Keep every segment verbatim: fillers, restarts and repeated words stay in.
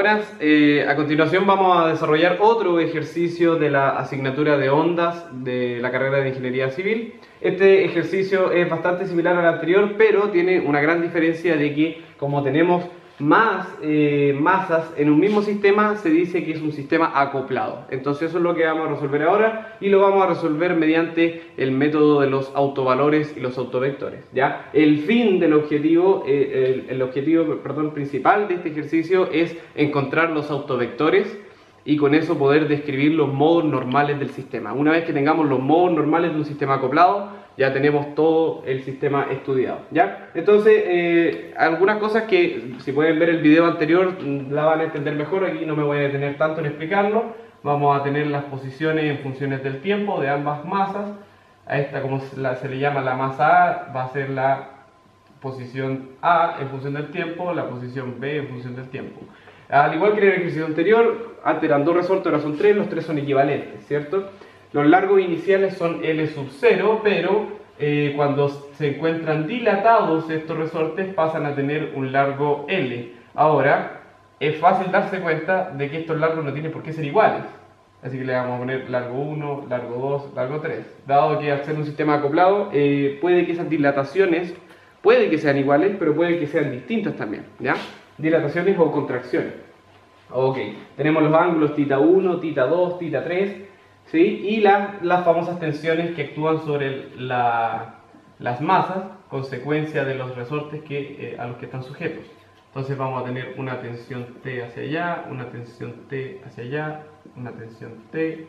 buenas. Eh, a continuación vamos a desarrollar otro ejercicio de la asignatura de ondas de la carrera de Ingeniería Civil. Este ejercicio es bastante similar al anterior, pero tiene una gran diferencia de que como tenemos más eh, masas en un mismo sistema, se dice que es un sistema acoplado. Entonces eso es lo que vamos a resolver ahora y lo vamos a resolver mediante el método de los autovalores y los autovectores, ¿ya? El fin del objetivo, eh, el, el objetivo perdón, principal de este ejercicio es encontrar los autovectores y con eso poder describir los modos normales del sistema. Una vez que tengamos los modos normales de un sistema acoplado, ya tenemos todo el sistema estudiado, ¿ya? Entonces, eh, algunas cosas que si pueden ver el video anterior la van a entender mejor. Aquí no me voy a detener tanto en explicarlo. Vamos a tener las posiciones en funciones del tiempo de ambas masas. A esta, como se, la, se le llama la masa A, va a ser la posición A en función del tiempo, la posición B en función del tiempo. Al igual que en el ejercicio anterior, antes eran dos resortes, ahora son tres, los tres son equivalentes, ¿cierto? Los largos iniciales son L sub cero, pero eh, cuando se encuentran dilatados estos resortes pasan a tener un largo L. Ahora, es fácil darse cuenta de que estos largos no tienen por qué ser iguales. Así que le vamos a poner largo uno, largo dos, largo tres. Dado que al ser un sistema acoplado, eh, puede que esas dilataciones, puede que sean iguales, pero puede que sean distintas también, ¿ya? Dilataciones o contracciones. Ok, tenemos los ángulos θ uno, θ dos, θ tres, ¿sí? Y la, las famosas tensiones que actúan sobre la, las masas, consecuencia de los resortes que, eh, a los que están sujetos. Entonces vamos a tener una tensión T hacia allá, una tensión T hacia allá, una tensión T,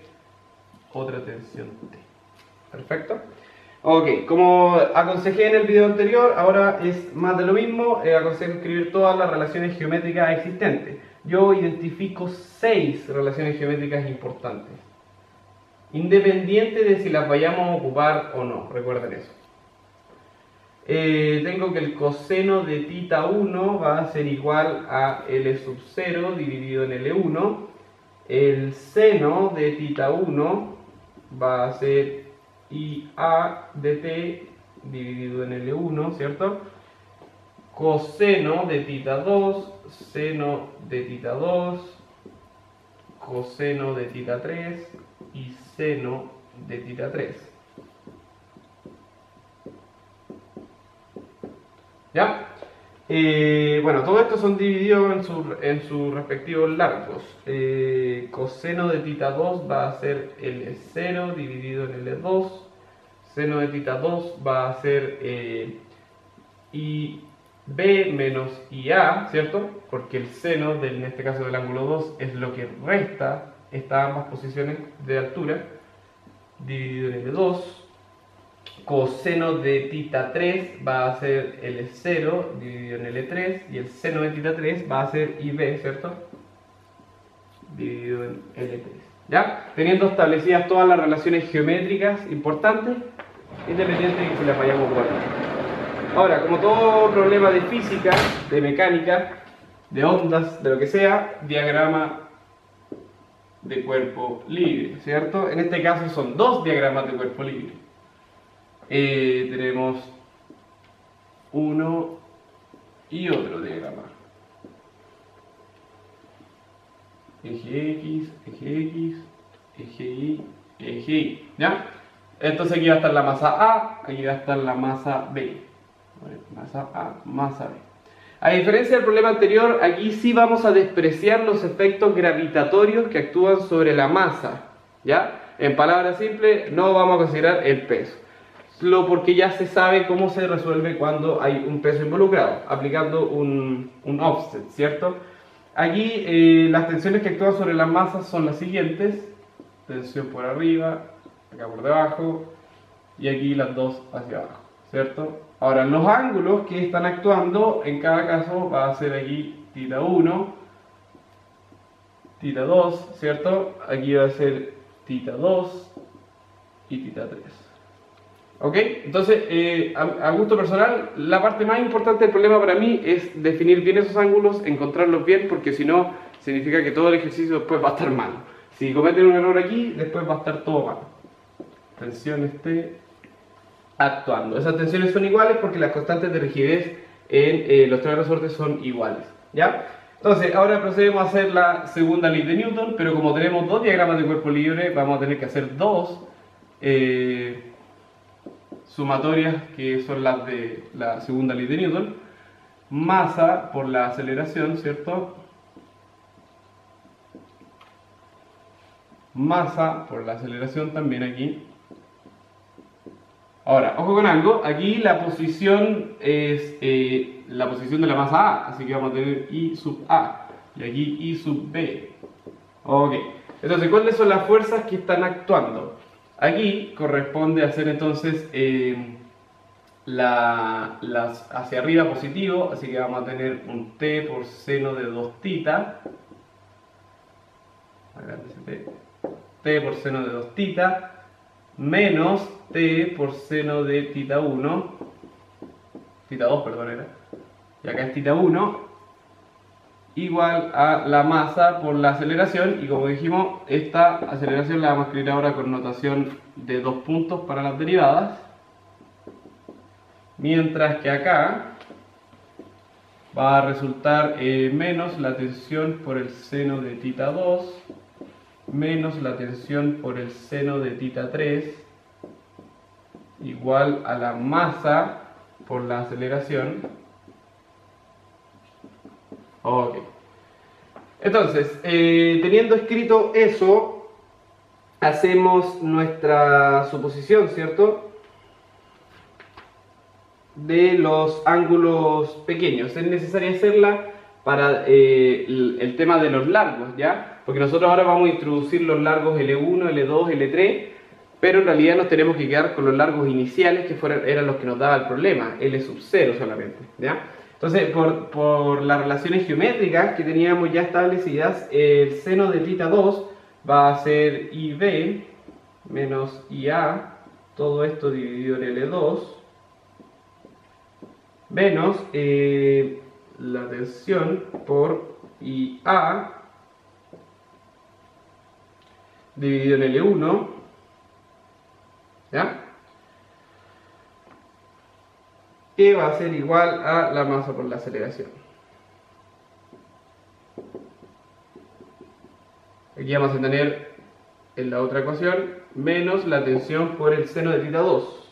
otra tensión T. ¿Perfecto? Ok, como aconsejé en el video anterior, ahora es más de lo mismo. Eh, aconsejo escribir todas las relaciones geométricas existentes. Yo identifico seis relaciones geométricas importantes, independiente de si las vayamos a ocupar o no, recuerden eso. Eh, tengo que el coseno de θ uno va a ser igual a L sub cero dividido en L uno. El seno de θ uno va a ser I A de t dividido en L uno, ¿cierto? Coseno de θ dos, seno de θ dos, coseno de θ tres y seno de θ tres. ¿Ya? Eh, bueno, todo esto son divididos en, su, en sus respectivos largos. Eh, coseno de θ dos va a ser L cero dividido en L dos. Seno de θ dos va a ser eh, I B menos I A, ¿cierto? Porque el seno, del, en este caso del ángulo dos, es lo que resta estas ambas posiciones de altura, dividido en L dos. Coseno de θ tres va a ser L cero dividido en L tres, y el seno de θ tres va a ser I B, ¿cierto? Dividido en L tres. ¿Ya? Teniendo establecidas todas las relaciones geométricas importantes, independiente de que se las vayamos a ocupar. Ahora, como todo problema de física, de mecánica, de ondas, de lo que sea, diagrama de cuerpo libre, ¿cierto? En este caso son dos diagramas de cuerpo libre. Eh, tenemos uno y otro diagrama. Eje X, eje X, eje Y, eje Y, ¿ya? Entonces aquí va a estar la masa A, aquí va a estar la masa B. Masa A, masa B. A diferencia del problema anterior, aquí sí vamos a despreciar los efectos gravitatorios que actúan sobre la masa, ¿ya? En palabras simples, no vamos a considerar el peso. Lo porque ya se sabe cómo se resuelve cuando hay un peso involucrado, aplicando un, un offset, ¿cierto? Aquí eh, las tensiones que actúan sobre las masas son las siguientes: tensión por arriba, acá por debajo, y aquí las dos hacia abajo, ¿cierto? Ahora, los ángulos que están actuando en cada caso va a ser aquí θ uno, θ dos, ¿cierto? Aquí va a ser θ dos y θ tres. ¿Ok? Entonces, eh, a, a gusto personal, la parte más importante del problema para mí es definir bien esos ángulos, encontrarlos bien, porque si no, significa que todo el ejercicio después va a estar mal. Si cometen un error aquí, después va a estar todo mal. Tensión T actuando. Esas tensiones son iguales porque las constantes de rigidez en eh, los tres resortes son iguales, ¿ya? Entonces, ahora procedemos a hacer la segunda ley de Newton, pero como tenemos dos diagramas de cuerpo libre, vamos a tener que hacer dos eh, sumatorias, que son las de la segunda ley de Newton. Masa por la aceleración, ¿cierto? Masa por la aceleración también aquí. Ahora, ojo con algo, aquí la posición es eh, la posición de la masa A, así que vamos a tener I sub A, y aquí I sub B. Ok, entonces, ¿cuáles son las fuerzas que están actuando? Aquí corresponde hacer entonces eh, la, las hacia arriba positivo, así que vamos a tener un T por seno de dos tita, T por seno de dos tita, menos T por seno de tita uno, tita dos, perdón, era, y acá es tita uno, igual a la masa por la aceleración, y como dijimos, esta aceleración la vamos a escribir ahora con notación de dos puntos para las derivadas, mientras que acá va a resultar eh, menos la tensión por el seno de tita dos, menos la tensión por el seno de tita tres, igual a la masa por la aceleración. Ok. Entonces, eh, teniendo escrito eso, hacemos nuestra suposición, ¿cierto? De los ángulos pequeños. Es necesario hacerla para eh, el, el tema de los largos, ¿ya? Porque nosotros ahora vamos a introducir los largos L uno, L dos, L tres, pero en realidad nos tenemos que quedar con los largos iniciales que fueron, eran los que nos daba el problema, L sub cero solamente, ¿ya? Entonces, por, por las relaciones geométricas que teníamos ya establecidas, el seno de tita dos va a ser I B menos I A, todo esto dividido en L dos, menos eh, la tensión por I A dividido en L uno, ¿ya? Que va a ser igual a la masa por la aceleración. Aquí vamos a tener en la otra ecuación menos la tensión por el seno de tita dos.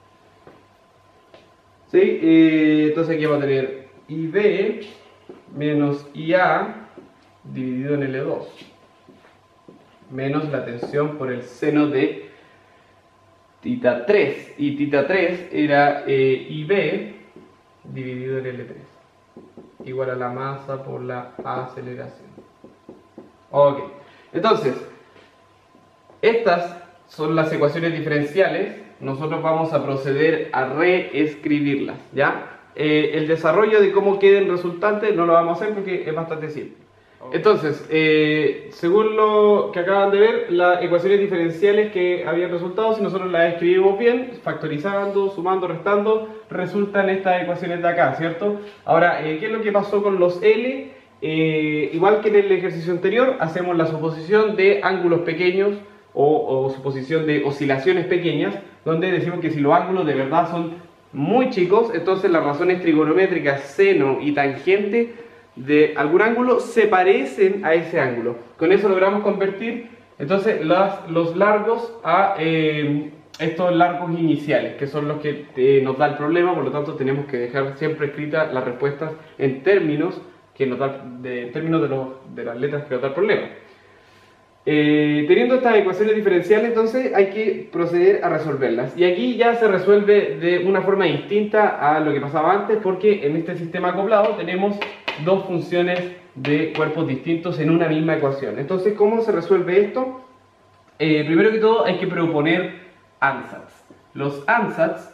¿Sí? Eh, entonces aquí vamos a tener I B menos I A dividido en L dos, menos la tensión por el seno de tita tres, y tita tres era eh, I B dividido en L tres, igual a la masa por la aceleración. Ok, entonces, estas son las ecuaciones diferenciales. Nosotros vamos a proceder a reescribirlas, ¿ya? Eh, el desarrollo de cómo queden resultantes no lo vamos a hacer porque es bastante simple. Entonces, eh, según lo que acaban de ver, las ecuaciones diferenciales que habían resultado, si nosotros las escribimos bien, factorizando, sumando, restando, resultan estas ecuaciones de acá, ¿cierto? Ahora, eh, ¿qué es lo que pasó con los L? Eh, igual que en el ejercicio anterior, hacemos la suposición de ángulos pequeños o, o suposición de oscilaciones pequeñas, donde decimos que si los ángulos de verdad son muy chicos, entonces las razones trigonométricas seno y tangente de algún ángulo se parecen a ese ángulo. Con eso logramos convertir entonces las, los largos a eh, estos largos iniciales, que son los que eh, nos da el problema. Por lo tanto tenemos que dejar siempre escritas las respuestas en términos, que nos da, de, en términos de, los, de las letras que nos da el problema. Eh, teniendo estas ecuaciones diferenciales, entonces hay que proceder a resolverlas, y aquí ya se resuelve de una forma distinta a lo que pasaba antes, porque en este sistema acoplado tenemos dos funciones de cuerpos distintos en una misma ecuación. Entonces, ¿cómo se resuelve esto? Eh, primero que todo hay que proponer ansatz. Los ansatz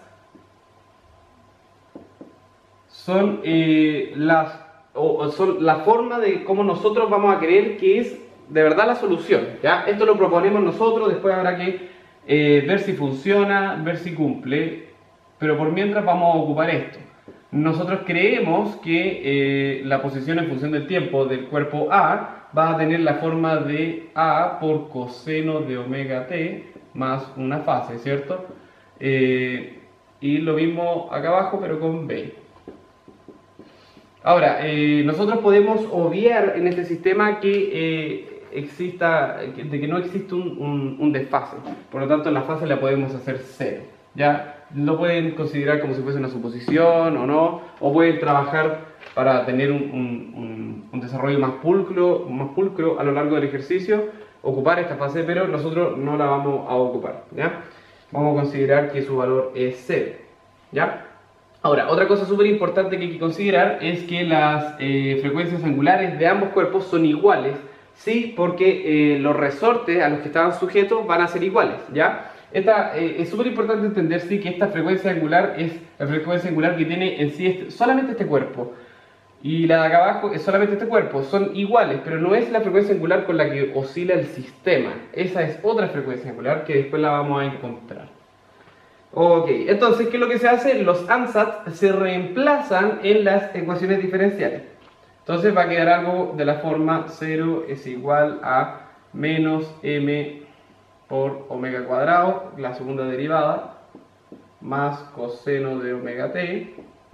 son, eh, las, o, son la forma de cómo nosotros vamos a creer que es de verdad la solución, ¿ya? Esto lo proponemos nosotros, después habrá que eh, ver si funciona, ver si cumple, pero por mientras vamos a ocupar esto. Nosotros creemos que eh, la posición en función del tiempo del cuerpo A va a tener la forma de A por coseno de omega t más una fase, ¿cierto? Eh, y lo mismo acá abajo, pero con B. Ahora, eh, nosotros podemos obviar en este sistema que eh, exista, de que no existe un, un, un desfase. Por lo tanto, la fase la podemos hacer cero. ¿Ya? Lo pueden considerar como si fuese una suposición o no, o pueden trabajar para tener un, un, un, un desarrollo más pulcro, más pulcro a lo largo del ejercicio, ocupar esta fase, pero nosotros no la vamos a ocupar. ¿Ya? Vamos a considerar que su valor es cero. ¿Ya? Ahora, otra cosa súper importante que hay que considerar es que las eh, frecuencias angulares de ambos cuerpos son iguales, ¿sí? Porque eh, los resortes a los que estaban sujetos van a ser iguales, ¿ya? Esta, eh, es súper importante entender, sí, que esta frecuencia angular es la frecuencia angular que tiene en sí este, solamente este cuerpo, y la de acá abajo es solamente este cuerpo. Son iguales, pero no es la frecuencia angular con la que oscila el sistema. Esa es otra frecuencia angular que después la vamos a encontrar. Ok, entonces, ¿qué es lo que se hace? Los ansatz se reemplazan en las ecuaciones diferenciales. Entonces va a quedar algo de la forma cero es igual a menos m por omega cuadrado, la segunda derivada, más coseno de omega t,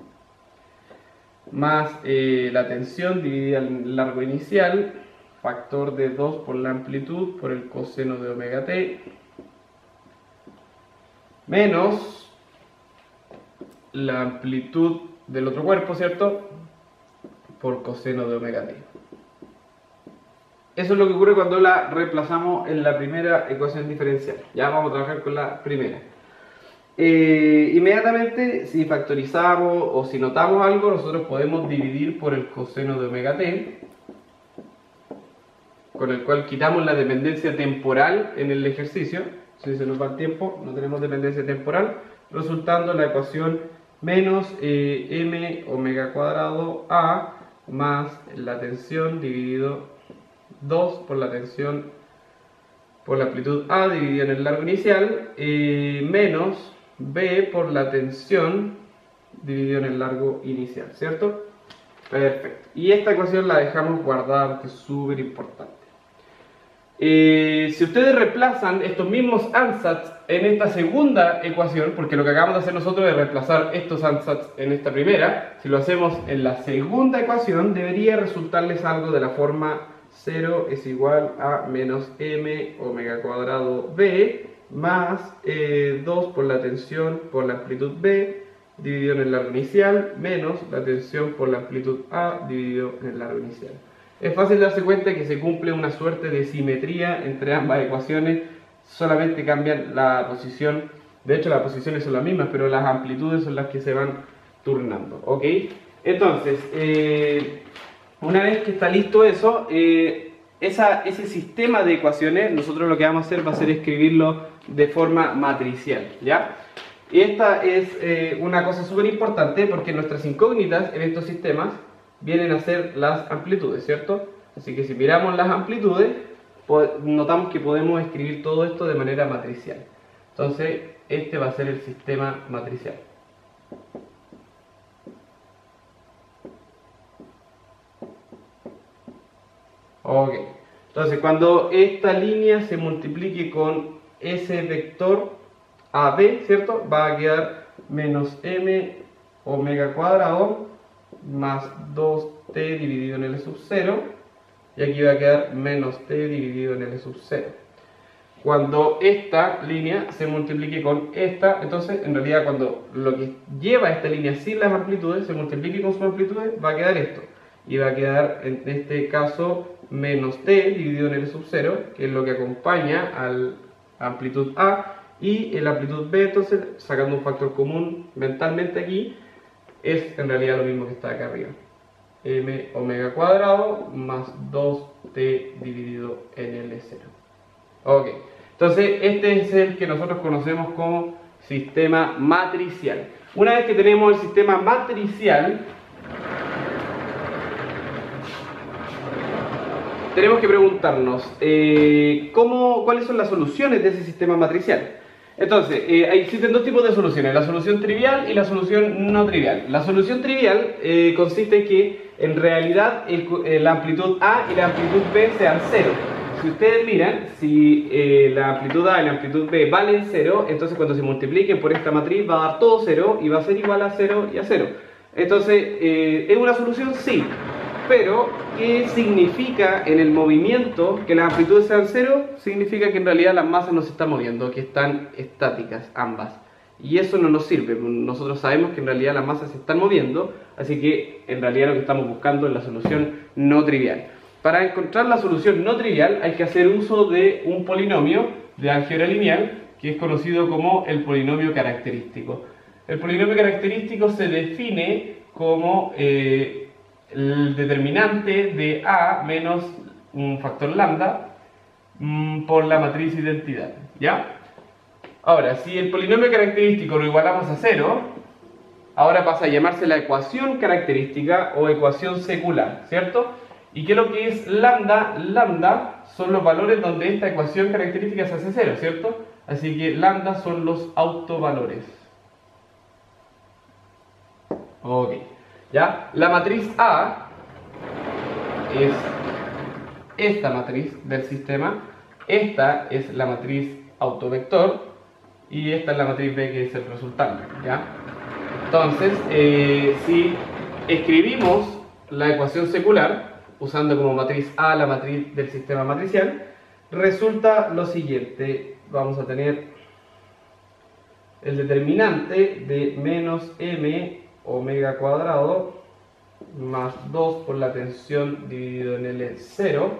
más eh, la tensión dividida en el largo inicial, factor de dos por la amplitud por el coseno de omega t, menos la amplitud del otro cuerpo, ¿cierto? Por coseno de omega t. Eso es lo que ocurre cuando la reemplazamos en la primera ecuación diferencial. Ya vamos a trabajar con la primera. Eh, inmediatamente, si factorizamos o si notamos algo, nosotros podemos dividir por el coseno de omega t, con el cual quitamos la dependencia temporal en el ejercicio. Si se nos va el tiempo, no tenemos dependencia temporal, resultando la ecuación menos eh, m omega cuadrado a más la tensión dividido dos por la tensión por la amplitud a dividido en el largo inicial, eh, menos b por la tensión dividido en el largo inicial, ¿cierto? Perfecto. Y esta ecuación la dejamos guardada porque es súper importante. Eh, si ustedes reemplazan estos mismos ansatz en esta segunda ecuación, porque lo que acabamos de hacer nosotros es reemplazar estos ansatz en esta primera, si lo hacemos en la segunda ecuación, debería resultarles algo de la forma cero es igual a menos m omega cuadrado b más eh, dos por la tensión por la amplitud b dividido en el largo inicial menos la tensión por la amplitud a dividido en el largo inicial. Es fácil darse cuenta que se cumple una suerte de simetría entre ambas ecuaciones, solamente cambian la posición. De hecho, las posiciones son las mismas, pero las amplitudes son las que se van turnando, ¿ok? Entonces, eh, una vez que está listo eso, eh, esa, ese sistema de ecuaciones, nosotros lo que vamos a hacer va a ser escribirlo de forma matricial, ¿ya? Y esta es eh, una cosa súper importante porque nuestras incógnitas en estos sistemas vienen a ser las amplitudes, ¿cierto? Así que si miramos las amplitudes, notamos que podemos escribir todo esto de manera matricial. Entonces, este va a ser el sistema matricial. Ok, entonces cuando esta línea se multiplique con ese vector A B, ¿cierto? Va a quedar menos m omega cuadrado más dos t dividido en L sub cero, y aquí va a quedar menos t dividido en L sub cero. Cuando esta línea se multiplique con esta, entonces en realidad cuando lo que lleva esta línea sin las amplitudes se multiplique con sus amplitudes, va a quedar esto, y va a quedar en este caso menos t dividido en L sub cero, que es lo que acompaña a la amplitud A, y la amplitud B, entonces sacando un factor común mentalmente aquí, es en realidad lo mismo que está acá arriba, m omega cuadrado más dos t dividido en L cero. Ok, entonces este es el que nosotros conocemos como sistema matricial. Una vez que tenemos el sistema matricial, tenemos que preguntarnos eh, ¿cómo, cuáles son las soluciones de ese sistema matricial. Entonces, eh, existen dos tipos de soluciones, la solución trivial y la solución no trivial. La solución trivial eh, consiste en que en realidad el, eh, la amplitud A y la amplitud B sean cero. Si ustedes miran, si eh, la amplitud A y la amplitud B valen cero, entonces cuando se multipliquen por esta matriz va a dar todo cero y va a ser igual a cero y a cero. Entonces, eh, ¿es una solución? Sí. Pero, ¿qué significa en el movimiento que las amplitudes sean cero? Significa que en realidad las masas no se están moviendo, que están estáticas ambas. Y eso no nos sirve. Nosotros sabemos que en realidad las masas se están moviendo, así que en realidad lo que estamos buscando es la solución no trivial. Para encontrar la solución no trivial hay que hacer uso de un polinomio de álgebra lineal que es conocido como el polinomio característico. El polinomio característico se define como eh, el determinante de A menos un factor lambda mmm, por la matriz identidad, ¿ya? Ahora, si el polinomio característico lo igualamos a cero, ahora pasa a llamarse la ecuación característica o ecuación secular, ¿cierto? ¿Y qué es lo que es lambda? Lambda son los valores donde esta ecuación característica se hace cero, ¿cierto? Así que lambda son los autovalores. Ok, ¿ya? La matriz A es esta matriz del sistema, esta es la matriz autovector y esta es la matriz B que es el resultante, ¿ya? Entonces, eh, si escribimos la ecuación secular, usando como matriz A la matriz del sistema matricial, resulta lo siguiente. Vamos a tener el determinante de menos m omega cuadrado más dos por la tensión dividido en L cero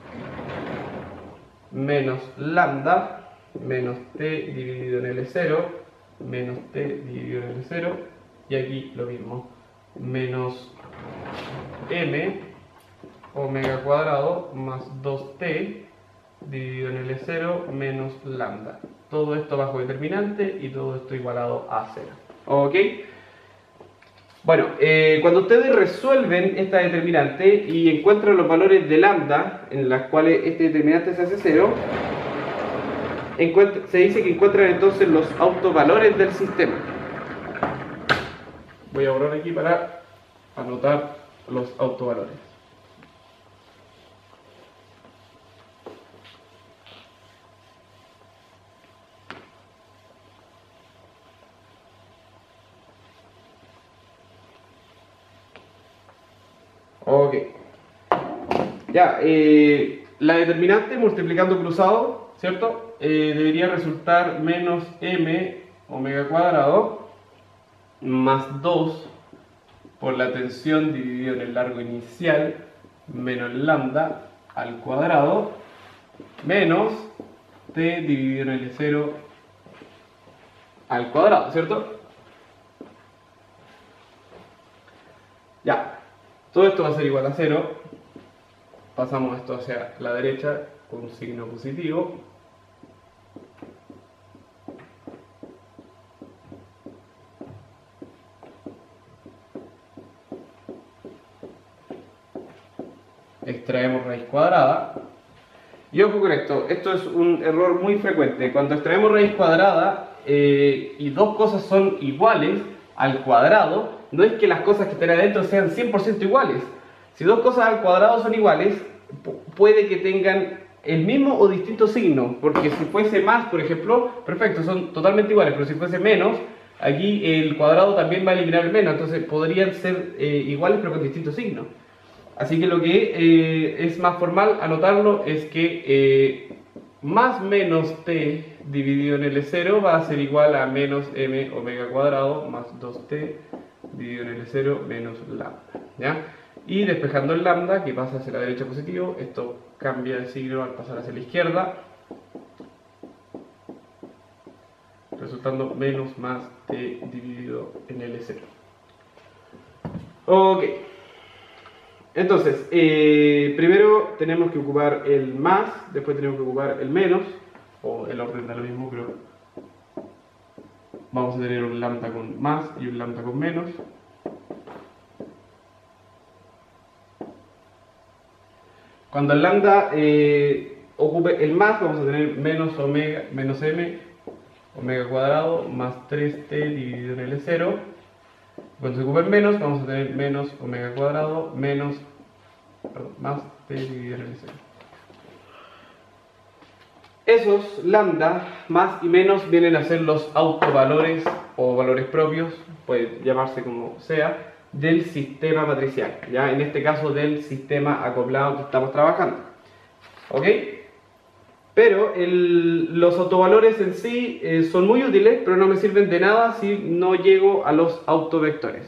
menos lambda menos t dividido en L cero menos t dividido en L cero y aquí lo mismo, menos m omega cuadrado más dos t dividido en L cero menos lambda. Todo esto bajo determinante y todo esto igualado a cero. ¿Ok? Bueno, eh, cuando ustedes resuelven esta determinante y encuentran los valores de lambda en las cuales este determinante se hace cero, se dice que encuentran entonces los autovalores del sistema. Voy a borrar aquí para anotar los autovalores. Ok. Ya, eh, la determinante multiplicando cruzado, ¿cierto? Eh, debería resultar menos m omega cuadrado más dos por la tensión dividido en el largo inicial menos lambda al cuadrado menos t dividido en L cero al cuadrado, ¿cierto? Ya, todo esto va a ser igual a cero. Pasamos esto hacia la derecha con un signo positivo. Extraemos raíz cuadrada. Y ojo con esto, esto es un error muy frecuente. Cuando extraemos raíz cuadrada eh, y dos cosas son iguales al cuadrado, no es que las cosas que estén adentro sean cien por ciento iguales. Si dos cosas al cuadrado son iguales, puede que tengan el mismo o distinto signo, porque si fuese más, por ejemplo, perfecto, son totalmente iguales, pero si fuese menos, aquí el cuadrado también va a eliminar el menos, entonces podrían ser eh, iguales pero con distintos signos. Así que lo que eh, es más formal anotarlo es que eh, más menos t dividido en L cero va a ser igual a menos m omega cuadrado más dos t dividido en L cero menos lambda, ¿ya? Y despejando el lambda, que pasa hacia la derecha positivo, esto cambia de signo al pasar hacia la izquierda, resultando menos más t dividido en L cero. Ok. Entonces, eh, primero tenemos que ocupar el más, después tenemos que ocupar el menos, o el orden da lo mismo, pero vamos a tener un lambda con más y un lambda con menos. Cuando el lambda eh, ocupe el más, vamos a tener menos omega, menos m, omega cuadrado, más tres t dividido en L cero. Cuando se ocupe el menos, vamos a tener menos omega cuadrado, menos, perdón, más t dividido en L cero. Esos lambda, más y menos, vienen a ser los autovalores o valores propios, puede llamarse como sea, del sistema matricial, ya en este caso del sistema acoplado que estamos trabajando. ¿Ok? Pero el, los autovalores en sí eh, son muy útiles, pero no me sirven de nada si no llego a los autovectores.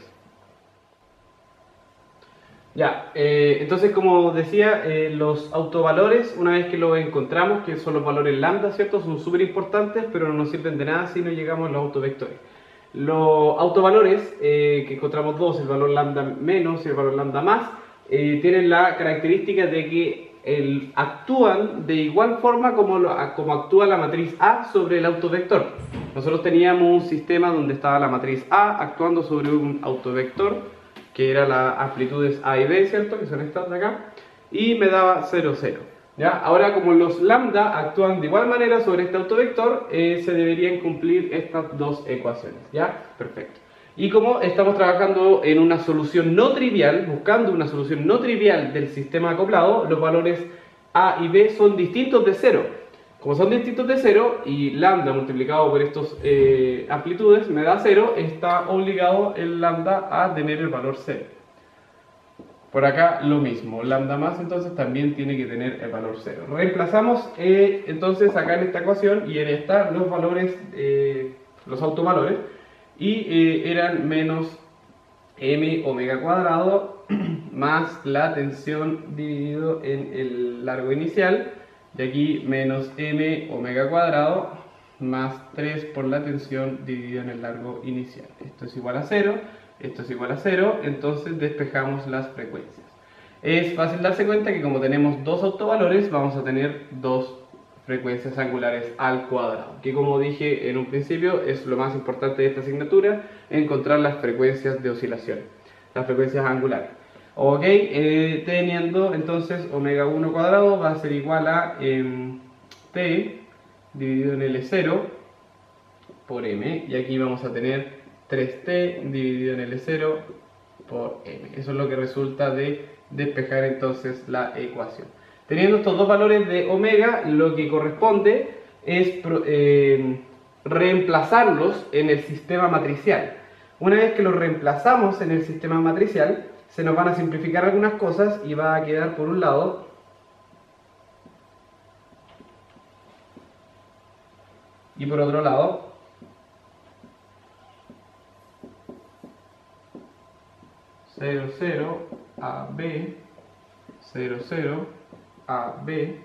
Ya, eh, entonces como decía, eh, los autovalores, una vez que los encontramos, que son los valores lambda, ¿cierto? Son súper importantes, pero no nos sirven de nada si no llegamos a los autovectores. Los autovalores, eh, que encontramos dos, el valor lambda menos y el valor lambda más, eh, tienen la característica de que el, actúan de igual forma como, lo, como actúa la matriz A sobre el autovector. Nosotros teníamos un sistema donde estaba la matriz A actuando sobre un autovector, que era las amplitudes A y B, ¿cierto? Que son estas de acá, y me daba cero, cero. ¿Ya? Ahora, como los lambda actúan de igual manera sobre este autovector, eh, se deberían cumplir estas dos ecuaciones. ¿Ya? Perfecto. Y como estamos trabajando en una solución no trivial, buscando una solución no trivial del sistema acoplado, los valores A y B son distintos de cero. Como son distintos de cero y lambda multiplicado por estas eh, amplitudes me da cero, está obligado el lambda a tener el valor cero. Por acá lo mismo, lambda más entonces también tiene que tener el valor cero. Reemplazamos eh, entonces acá en esta ecuación y en esta los valores, eh, los autovalores, y eh, eran menos m omega cuadrado más la tensión dividido en el largo inicial. De aquí menos m omega cuadrado más tres por la tensión dividido en el largo inicial. Esto es igual a cero, esto es igual a cero, entonces despejamos las frecuencias. Es fácil darse cuenta que como tenemos dos autovalores, vamos a tener dos frecuencias angulares al cuadrado, que como dije en un principio es lo más importante de esta asignatura, encontrar las frecuencias de oscilación, las frecuencias angulares. Ok, eh, teniendo entonces omega uno cuadrado va a ser igual a eh, t dividido en L cero por m, y aquí vamos a tener tres t dividido en L cero por m. Eso es lo que resulta de despejar entonces la ecuación. Teniendo estos dos valores de omega, lo que corresponde es eh, reemplazarlos en el sistema matricial. Una vez que los reemplazamos en el sistema matricial, se nos van a simplificar algunas cosas y va a quedar por un lado y por otro lado cero, cero, A, B, cero, cero, A, B,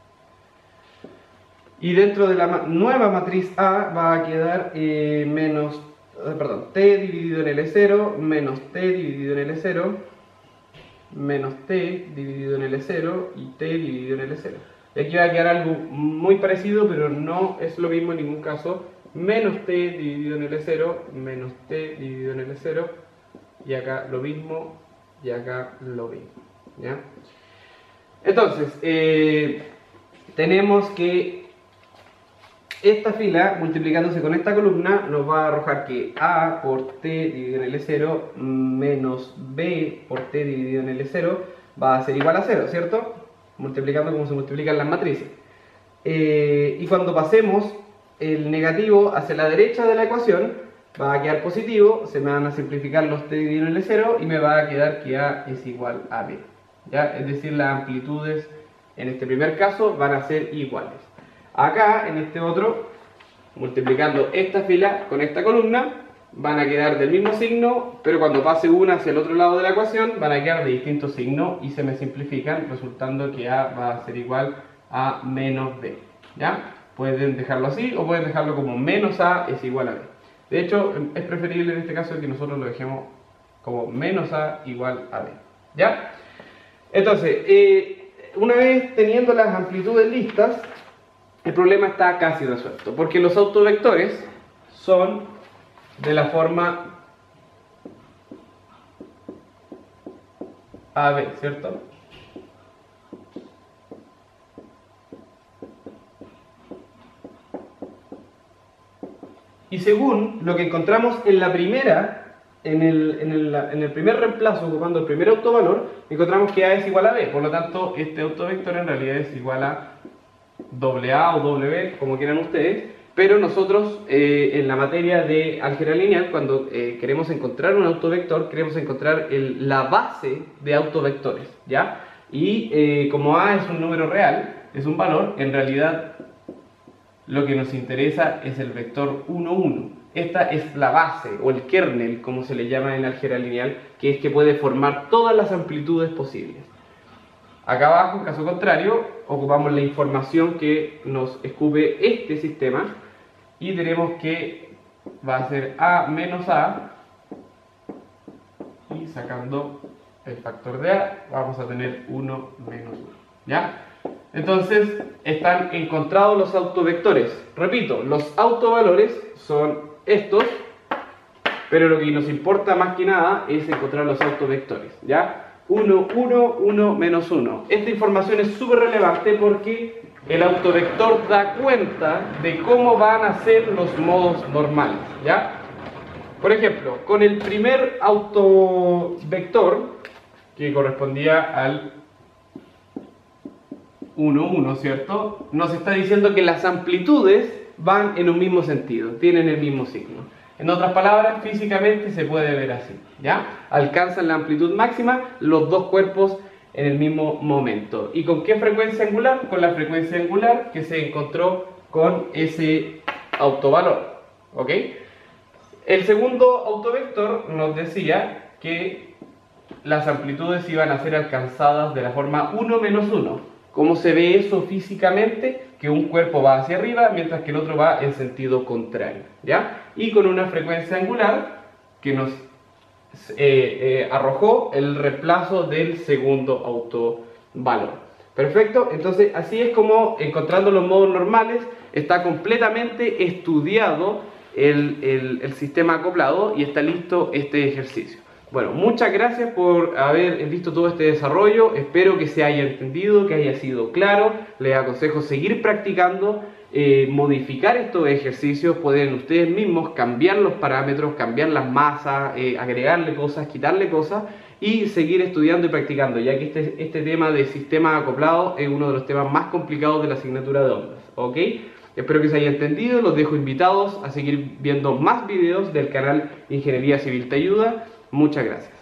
y dentro de la nueva matriz A va a quedar eh, menos perdón, t dividido en L cero menos t dividido en L cero menos t dividido en L cero y t dividido en L cero. Y aquí va a quedar algo muy parecido, pero no es lo mismo en ningún caso. Menos t dividido en L cero menos t dividido en L cero, y acá lo mismo y acá lo mismo. ¿Ya? Entonces, eh, tenemos que esta fila, multiplicándose con esta columna, nos va a arrojar que A por T dividido en L cero menos B por T dividido en L cero va a ser igual a cero, ¿cierto? Multiplicando como se multiplican las matrices. Eh, y cuando pasemos el negativo hacia la derecha de la ecuación, va a quedar positivo, se me van a simplificar los T dividido en L cero y me va a quedar que A es igual a B. ¿Ya? Es decir, las amplitudes en este primer caso van a ser iguales. Acá, en este otro, multiplicando esta fila con esta columna, van a quedar del mismo signo, pero cuando pase una hacia el otro lado de la ecuación, van a quedar de distinto signo y se me simplifican, resultando que A va a ser igual a menos B. ¿Ya? Pueden dejarlo así o pueden dejarlo como menos A es igual a B. De hecho, es preferible en este caso que nosotros lo dejemos como menos A igual a B. ¿Ya? Entonces, eh, una vez teniendo las amplitudes listas, el problema está casi resuelto, porque los autovectores son de la forma A B, ¿cierto? Y según lo que encontramos en la primera, en el, en el, en el primer reemplazo, ocupando el primer autovalor, encontramos que A es igual a B, por lo tanto este autovector en realidad es igual a doble A o doble B, como quieran ustedes, Pero nosotros eh, en la materia de álgebra lineal, cuando eh, queremos encontrar un autovector, queremos encontrar el, la base de autovectores, ¿ya? Y eh, como A es un número real, es un valor, en realidad lo que nos interesa es el vector uno, uno. Esta es la base, o el kernel, como se le llama en álgebra lineal, que es que puede formar todas las amplitudes posibles. Acá abajo, en caso contrario, ocupamos la información que nos escupe este sistema y tenemos que va a ser A menos A, y sacando el factor de A vamos a tener uno menos uno, ¿ya? Entonces están encontrados los autovectores. Repito, los autovalores son estos, pero lo que nos importa más que nada es encontrar los autovectores, ¿ya? uno, uno, uno, menos uno. Esta información es súper relevante porque el autovector da cuenta de cómo van a ser los modos normales, ¿ya? Por ejemplo, con el primer autovector, que correspondía al uno, uno, ¿cierto? Nos está diciendo que las amplitudes van en un mismo sentido, tienen el mismo signo. En otras palabras, físicamente se puede ver así, ¿ya? Alcanzan la amplitud máxima los dos cuerpos en el mismo momento. ¿Y con qué frecuencia angular? Con la frecuencia angular que se encontró con ese autovalor, ¿ok? El segundo autovector nos decía que las amplitudes iban a ser alcanzadas de la forma uno menos uno. ¿Cómo se ve eso físicamente? Que un cuerpo va hacia arriba mientras que el otro va en sentido contrario, ¿ya? Y con una frecuencia angular que nos eh, eh, arrojó el reemplazo del segundo autovalor. Perfecto, entonces así es como, encontrando los modos normales, está completamente estudiado el, el, el sistema acoplado y está listo este ejercicio. Bueno, muchas gracias por haber visto todo este desarrollo, espero que se haya entendido, que haya sido claro. Les aconsejo seguir practicando, eh, modificar estos ejercicios, pueden ustedes mismos cambiar los parámetros, cambiar las masas, eh, agregarle cosas, quitarle cosas y seguir estudiando y practicando, ya que este, este tema de sistemas acoplados es uno de los temas más complicados de la asignatura de ondas, ¿ok? Espero que se haya entendido, los dejo invitados a seguir viendo más videos del canal Ingeniería Civil Te Ayuda. Muchas gracias.